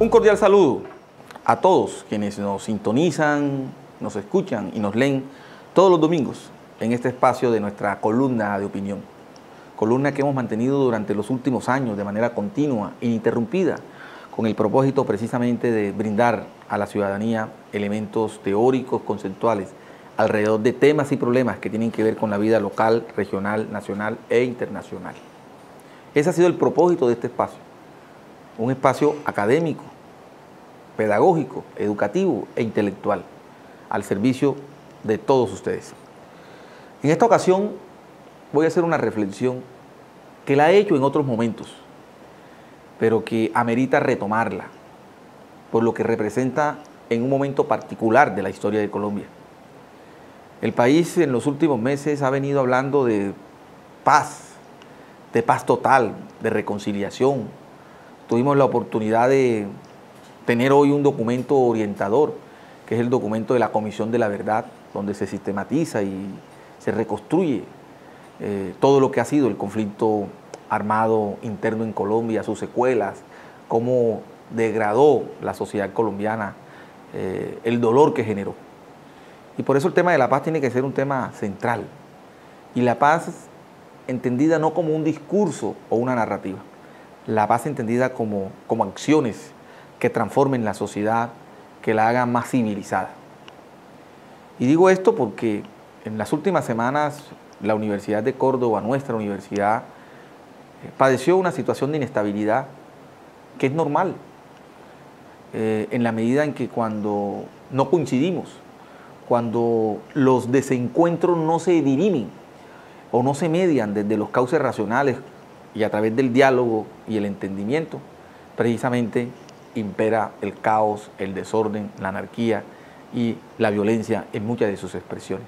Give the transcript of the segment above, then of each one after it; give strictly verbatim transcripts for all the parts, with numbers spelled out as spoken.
Un cordial saludo a todos quienes nos sintonizan, nos escuchan y nos leen todos los domingos en este espacio de nuestra columna de opinión. Columna que hemos mantenido durante los últimos años de manera continua, ininterrumpida, con el propósito precisamente de brindar a la ciudadanía elementos teóricos, conceptuales, alrededor de temas y problemas que tienen que ver con la vida local, regional, nacional e internacional. Ese ha sido el propósito de este espacio. Un espacio académico, pedagógico, educativo e intelectual, al servicio de todos ustedes. En esta ocasión voy a hacer una reflexión que la he hecho en otros momentos, pero que amerita retomarla, por lo que representa en un momento particular de la historia de Colombia. El país en los últimos meses ha venido hablando de paz, de paz total, de reconciliación. Tuvimos la oportunidad de tener hoy un documento orientador, que es el documento de la Comisión de la Verdad, donde se sistematiza y se reconstruye eh, todo lo que ha sido el conflicto armado interno en Colombia, sus secuelas, cómo degradó la sociedad colombiana, eh, el dolor que generó. Y por eso el tema de la paz tiene que ser un tema central. Y la paz entendida no como un discurso o una narrativa, la paz entendida como, como acciones que transformen la sociedad, que la hagan más civilizada. Y digo esto porque en las últimas semanas la Universidad de Córdoba, nuestra universidad, padeció una situación de inestabilidad que es normal, eh, en la medida en que cuando no coincidimos, cuando los desencuentros no se dirimen o no se median desde los cauces racionales y a través del diálogo y el entendimiento, precisamente impera el caos, el desorden, la anarquía y la violencia en muchas de sus expresiones.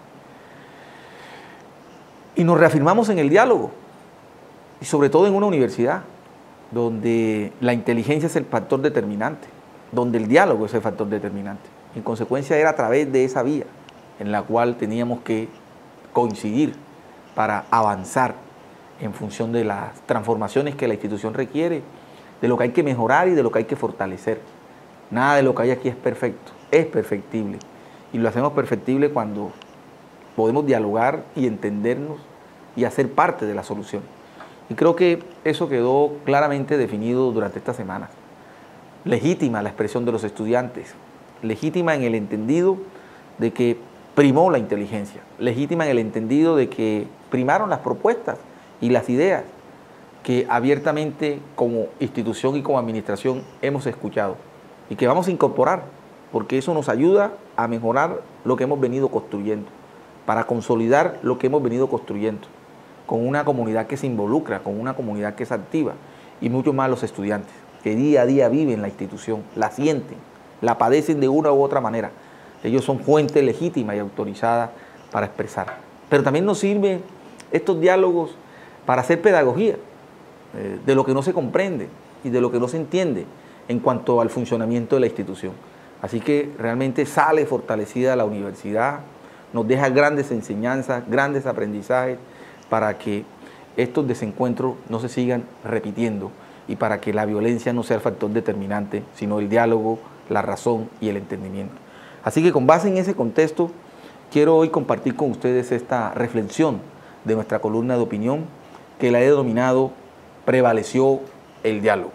Y nos reafirmamos en el diálogo, y sobre todo en una universidad donde la inteligencia es el factor determinante, donde el diálogo es el factor determinante. En consecuencia, era a través de esa vía en la cual teníamos que coincidir para avanzar en función de las transformaciones que la institución requiere, de lo que hay que mejorar y de lo que hay que fortalecer. Nada de lo que hay aquí es perfecto, es perfectible. Y lo hacemos perfectible cuando podemos dialogar y entendernos y hacer parte de la solución. Y creo que eso quedó claramente definido durante estas semanas. Legítima la expresión de los estudiantes, legítima en el entendido de que primó la inteligencia, legítima en el entendido de que primaron las propuestas y las ideas que abiertamente como institución y como administración hemos escuchado y que vamos a incorporar, porque eso nos ayuda a mejorar lo que hemos venido construyendo, para consolidar lo que hemos venido construyendo, con una comunidad que se involucra, con una comunidad que es activa, y mucho más los estudiantes, que día a día viven la institución, la sienten, la padecen de una u otra manera. Ellos son fuente legítima y autorizada para expresar. Pero también nos sirven estos diálogos para hacer pedagogía eh, de lo que no se comprende y de lo que no se entiende en cuanto al funcionamiento de la institución. Así que realmente sale fortalecida la universidad, nos deja grandes enseñanzas, grandes aprendizajes para que estos desencuentros no se sigan repitiendo y para que la violencia no sea el factor determinante, sino el diálogo, la razón y el entendimiento. Así que con base en ese contexto, quiero hoy compartir con ustedes esta reflexión de nuestra columna de opinión que la he denominado Prevaleció el diálogo.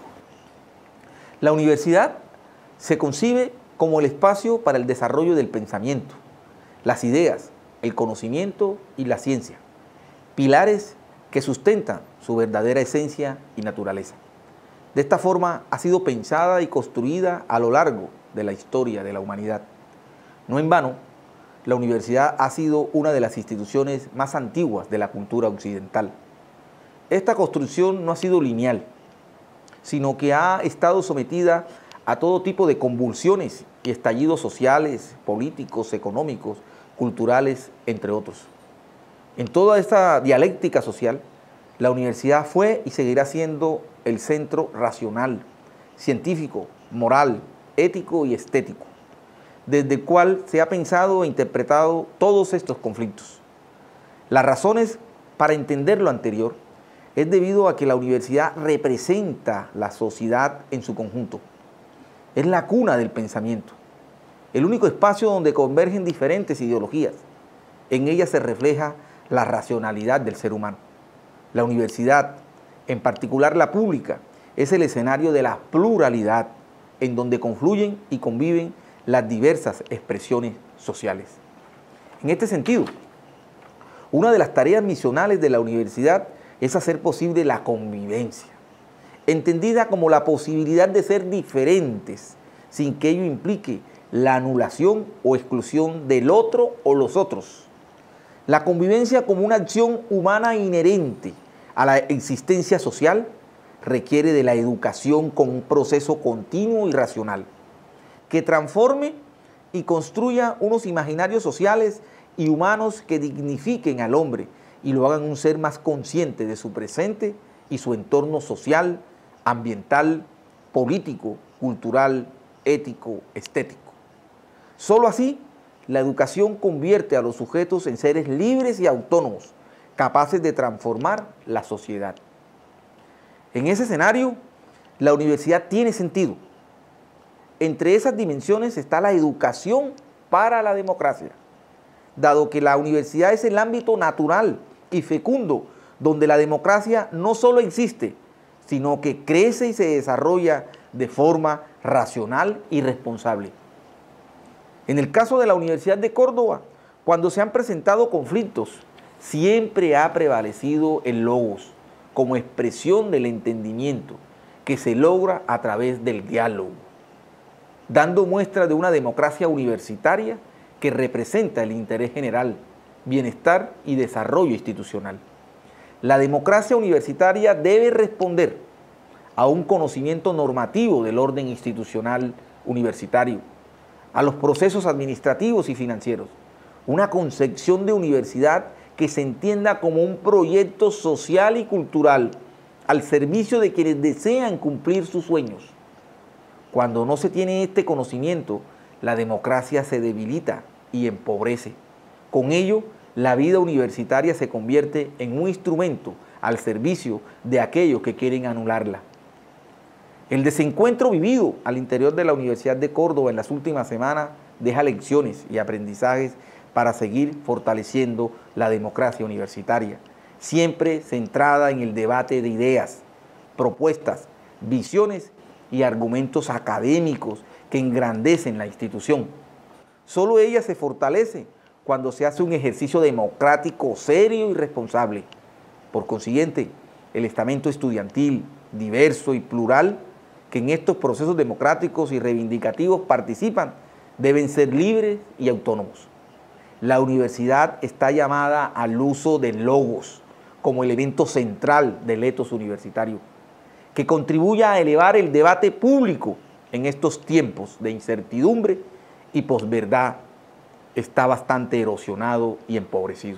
La universidad se concibe como el espacio para el desarrollo del pensamiento, las ideas, el conocimiento y la ciencia, pilares que sustentan su verdadera esencia y naturaleza. De esta forma ha sido pensada y construida a lo largo de la historia de la humanidad. No en vano, la universidad ha sido una de las instituciones más antiguas de la cultura occidental. Esta construcción no ha sido lineal, sino que ha estado sometida a todo tipo de convulsiones y estallidos sociales, políticos, económicos, culturales, entre otros. En toda esta dialéctica social, la universidad fue y seguirá siendo el centro racional, científico, moral, ético y estético, desde el cual se ha pensado e interpretado todos estos conflictos. Las razones para entender lo anterior es debido a que la universidad representa la sociedad en su conjunto. es la cuna del pensamiento, el único espacio donde convergen diferentes ideologías. En ella se refleja la racionalidad del ser humano. La universidad, en particular la pública, es el escenario de la pluralidad, en donde confluyen y conviven las diversas expresiones sociales. En este sentido, una de las tareas misionales de la universidad es hacer posible la convivencia, entendida como la posibilidad de ser diferentes, sin que ello implique la anulación o exclusión del otro o los otros. La convivencia como una acción humana inherente a la existencia social requiere de la educación como un proceso continuo y racional, que transforme y construya unos imaginarios sociales y humanos que dignifiquen al hombre y lo hagan un ser más consciente de su presente y su entorno social, ambiental, político, cultural, ético, estético. Solo así, la educación convierte a los sujetos en seres libres y autónomos, capaces de transformar la sociedad. En ese escenario, la universidad tiene sentido. Entre esas dimensiones está la educación para la democracia, dado que la universidad es el ámbito natural y fecundo donde la democracia no solo existe, sino que crece y se desarrolla de forma racional y responsable. En el caso de la Universidad de Córdoba, cuando se han presentado conflictos, siempre ha prevalecido el logos como expresión del entendimiento que se logra a través del diálogo, dando muestra de una democracia universitaria que representa el interés general, bienestar y desarrollo institucional. La democracia universitaria debe responder a un conocimiento normativo del orden institucional universitario, a los procesos administrativos y financieros, una concepción de universidad que se entienda como un proyecto social y cultural al servicio de quienes desean cumplir sus sueños. Cuando no se tiene este conocimiento, la democracia se debilita y empobrece. Con ello, la vida universitaria se convierte en un instrumento al servicio de aquellos que quieren anularla. El desencuentro vivido al interior de la Universidad de Córdoba en las últimas semanas deja lecciones y aprendizajes para seguir fortaleciendo la democracia universitaria, siempre centrada en el debate de ideas, propuestas, visiones y argumentos académicos que engrandecen la institución. Solo ella se fortalece cuando se hace un ejercicio democrático serio y responsable. Por consiguiente, el estamento estudiantil, diverso y plural, que en estos procesos democráticos y reivindicativos participan, deben ser libres y autónomos. La universidad está llamada al uso del logos como elemento central del etos universitario, que contribuya a elevar el debate público en estos tiempos de incertidumbre y posverdad está bastante erosionado y empobrecido.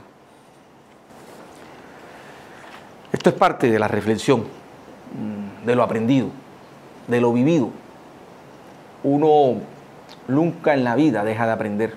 Esto es parte de la reflexión, de lo aprendido, de lo vivido. Uno nunca en la vida deja de aprender.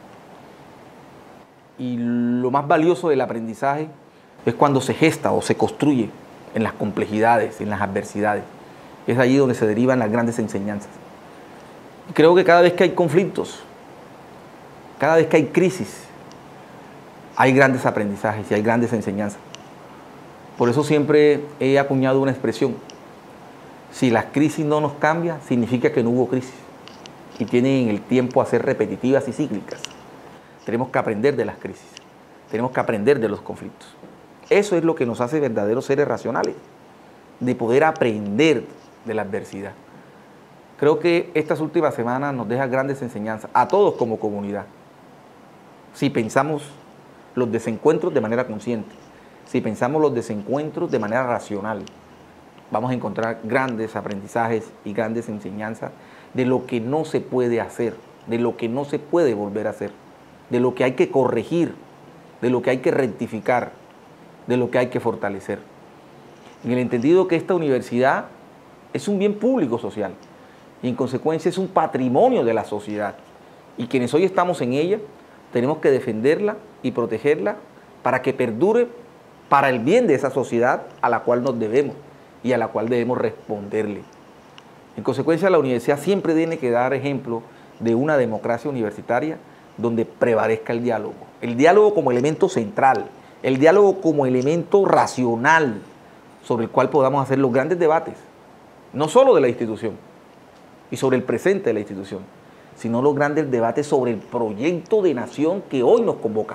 Y lo más valioso del aprendizaje es cuando se gesta o se construye en las complejidades, en las adversidades. Es allí donde se derivan las grandes enseñanzas. Y creo que cada vez que hay conflictos, cada vez que hay crisis, hay grandes aprendizajes y hay grandes enseñanzas. Por eso siempre he acuñado una expresión: si la crisis no nos cambia, significa que no hubo crisis y tienen el tiempo a ser repetitivas y cíclicas. Tenemos que aprender de las crisis, tenemos que aprender de los conflictos. Eso es lo que nos hace verdaderos seres racionales, de poder aprender de la adversidad. Creo que estas últimas semanas nos dejan grandes enseñanzas a todos como comunidad. Si pensamos los desencuentros de manera consciente, si pensamos los desencuentros de manera racional, vamos a encontrar grandes aprendizajes y grandes enseñanzas de lo que no se puede hacer, de lo que no se puede volver a hacer, de lo que hay que corregir, de lo que hay que rectificar, de lo que hay que fortalecer. En el entendido que esta universidad es un bien público social y en consecuencia es un patrimonio de la sociedad. Y quienes hoy estamos en ella tenemos que defenderla y protegerla para que perdure para el bien de esa sociedad a la cual nos debemos y a la cual debemos responderle. En consecuencia, la universidad siempre tiene que dar ejemplo de una democracia universitaria donde prevalezca el diálogo. El diálogo como elemento central, el diálogo como elemento racional sobre el cual podamos hacer los grandes debates, no solo de la institución y sobre el presente de la institución, sino los grandes debates sobre el proyecto de nación que hoy nos convoca,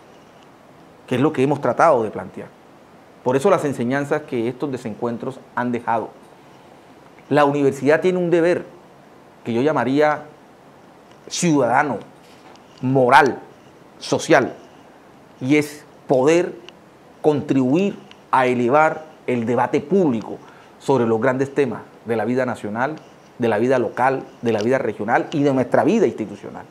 que es lo que hemos tratado de plantear. Por eso las enseñanzas que estos desencuentros han dejado. La universidad tiene un deber que yo llamaría ciudadano, moral, social, y es poder contribuir a elevar el debate público sobre los grandes temas de la vida nacional, de la vida local, de la vida regional y de nuestra vida institucional.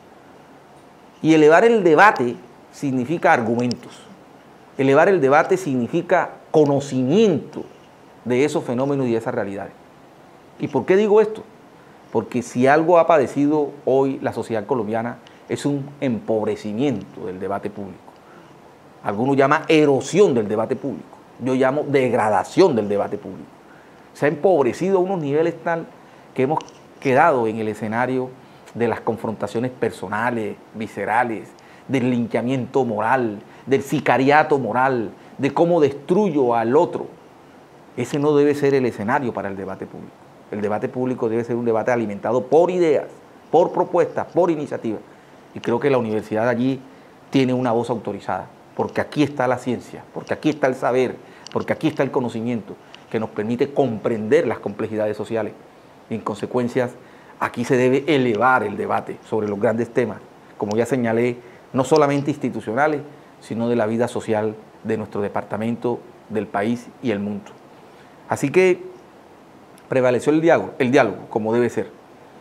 Y elevar el debate significa argumentos. Elevar el debate significa conocimiento de esos fenómenos y de esas realidades. ¿Y por qué digo esto? Porque si algo ha padecido hoy la sociedad colombiana es un empobrecimiento del debate público. Algunos llaman erosión del debate público. Yo llamo degradación del debate público. Se ha empobrecido a unos niveles tal que hemos quedado en el escenario de las confrontaciones personales, viscerales, del linchamiento moral, del sicariato moral, de cómo destruyo al otro. Ese no debe ser el escenario para el debate público. El debate público debe ser un debate alimentado por ideas, por propuestas, por iniciativas. Y creo que la universidad allí tiene una voz autorizada, porque aquí está la ciencia, porque aquí está el saber, porque aquí está el conocimiento que nos permite comprender las complejidades sociales. Y en consecuencia, aquí se debe elevar el debate sobre los grandes temas, como ya señalé, no solamente institucionales, sino de la vida social de nuestro departamento, del país y el mundo. Así que prevaleció el diálogo, el diálogo como debe ser,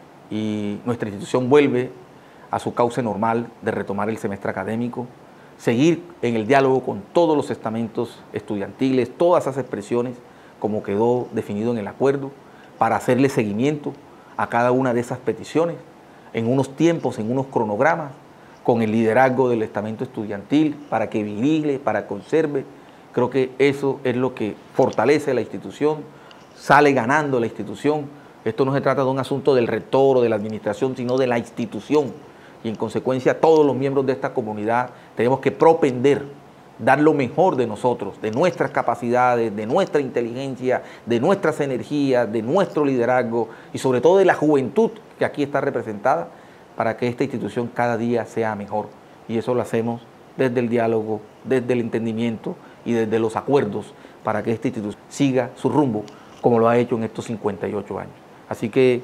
y nuestra institución vuelve a su cauce normal de retomar el semestre académico, seguir en el diálogo con todos los estamentos estudiantiles, todas esas expresiones, como quedó definido en el acuerdo, para hacerle seguimiento a cada una de esas peticiones, en unos tiempos, en unos cronogramas, con el liderazgo del estamento estudiantil, para que vigile, para conserve. Creo que eso es lo que fortalece la institución, sale ganando la institución. Esto no se trata de un asunto del rector o de la administración, sino de la institución. Y en consecuencia, todos los miembros de esta comunidad tenemos que propender, dar lo mejor de nosotros, de nuestras capacidades, de nuestra inteligencia, de nuestras energías, de nuestro liderazgo y sobre todo de la juventud que aquí está representada, para que esta institución cada día sea mejor. Y eso lo hacemos desde el diálogo, desde el entendimiento y desde los acuerdos, para que esta institución siga su rumbo como lo ha hecho en estos cincuenta y ocho años. Así que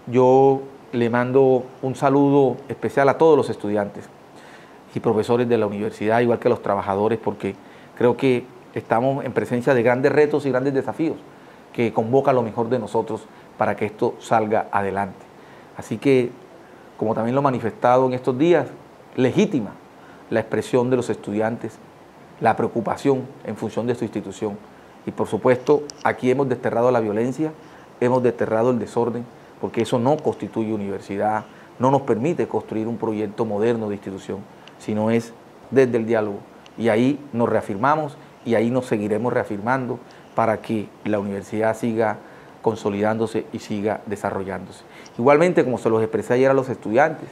yo le mando un saludo especial a todos los estudiantes y profesores de la universidad, igual que a los trabajadores, porque creo que estamos en presencia de grandes retos y grandes desafíos que convocan lo mejor de nosotros para que esto salga adelante. Así que, como también lo he manifestado en estos días, legítima la expresión de los estudiantes, la preocupación en función de su institución. Y por supuesto, aquí hemos desterrado la violencia, hemos desterrado el desorden, porque eso no constituye universidad, no nos permite construir un proyecto moderno de institución, sino es desde el diálogo. Y ahí nos reafirmamos y ahí nos seguiremos reafirmando para que la universidad siga consolidándose y siga desarrollándose. Igualmente, como se los expresé ayer a los estudiantes,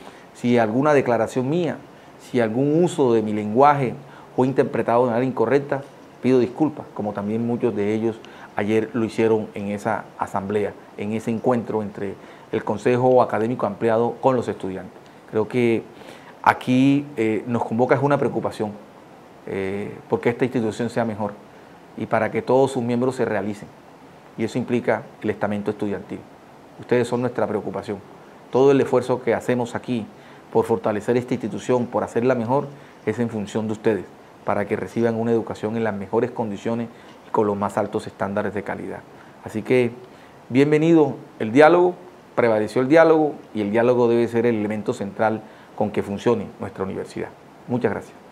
si alguna declaración mía, si algún uso de mi lenguaje fue interpretado de manera incorrecta, pido disculpas, como también muchos de ellos ayer lo hicieron en esa asamblea, en ese encuentro entre el Consejo Académico Ampliado con los estudiantes. Creo que aquí eh, nos convoca es una preocupación eh, porque esta institución sea mejor y para que todos sus miembros se realicen. Y eso implica el estamento estudiantil. Ustedes son nuestra preocupación. Todo el esfuerzo que hacemos aquí por fortalecer esta institución, por hacerla mejor, es en función de ustedes, para que reciban una educación en las mejores condiciones y con los más altos estándares de calidad. Así que, bienvenido el diálogo, prevaleció el diálogo y el diálogo debe ser el elemento central con que funcione nuestra universidad. Muchas gracias.